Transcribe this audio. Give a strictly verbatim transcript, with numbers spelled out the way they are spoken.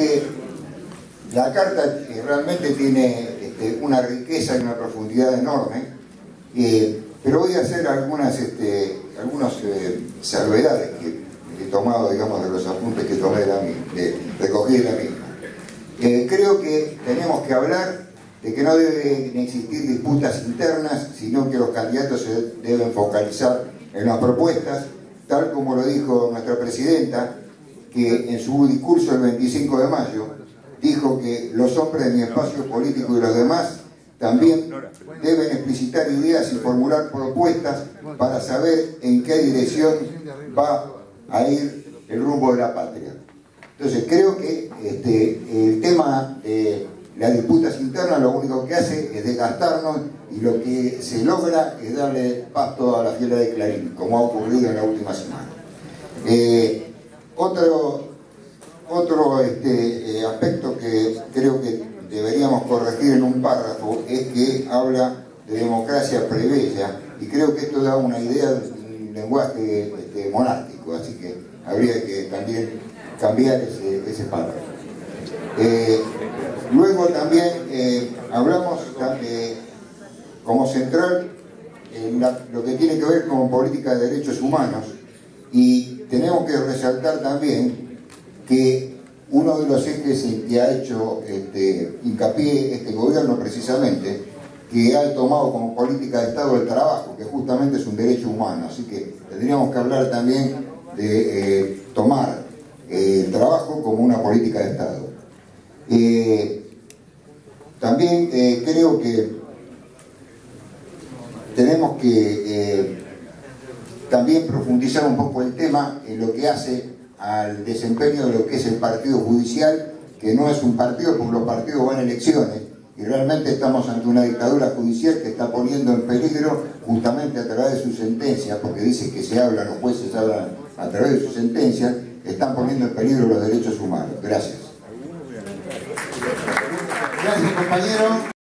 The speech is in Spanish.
que la carta realmente tiene este, una riqueza y una profundidad enorme, eh, pero voy a hacer algunas este, algunas eh, salvedades que he tomado, digamos, de los apuntes que tomé de la misma, de, recogí de la misma. Eh, creo que tenemos que hablar de que no deben existir disputas internas, sino que los candidatos se deben focalizar en las propuestas, tal como lo dijo nuestra presidenta, que en su discurso el veinticinco de mayo dijo que los hombres de mi espacio político y los demás también deben explicitar ideas y formular propuestas para saber en qué dirección va a ir el rumbo de la patria. Entonces creo que este, el tema de las disputas internas lo único que hace es desgastarnos, y lo que se logra es darle pasto a la fiela de Clarín, como ha ocurrido en la última semana. Eh, otro otro este, eh, aspecto que creo que deberíamos corregir en un párrafo es que habla de democracia plebeya, y creo que esto da una idea de un lenguaje este, monárquico, así que habría que también cambiar ese, ese párrafo. Eh, luego también eh, hablamos eh, como central en la, lo que tiene que ver con política de derechos humanos, y tenemos que resaltar también que uno de los ejes en que ha hecho este, hincapié este gobierno precisamente, que ha tomado como política de Estado el trabajo, que justamente es un derecho humano, así que tendríamos que hablar también de eh, tomar eh, el trabajo como una política de Estado. Eh, también eh, creo que tenemos que eh, también profundizar un poco el tema en lo que hace al desempeño de lo que es el partido judicial, que no es un partido, porque los partidos van a elecciones, y realmente estamos ante una dictadura judicial que está poniendo en peligro, justamente a través de sus sentencias, porque dice que se hablan, los jueces hablan a través de sus sentencias, están poniendo en peligro los derechos humanos. Gracias. Gracias, compañero.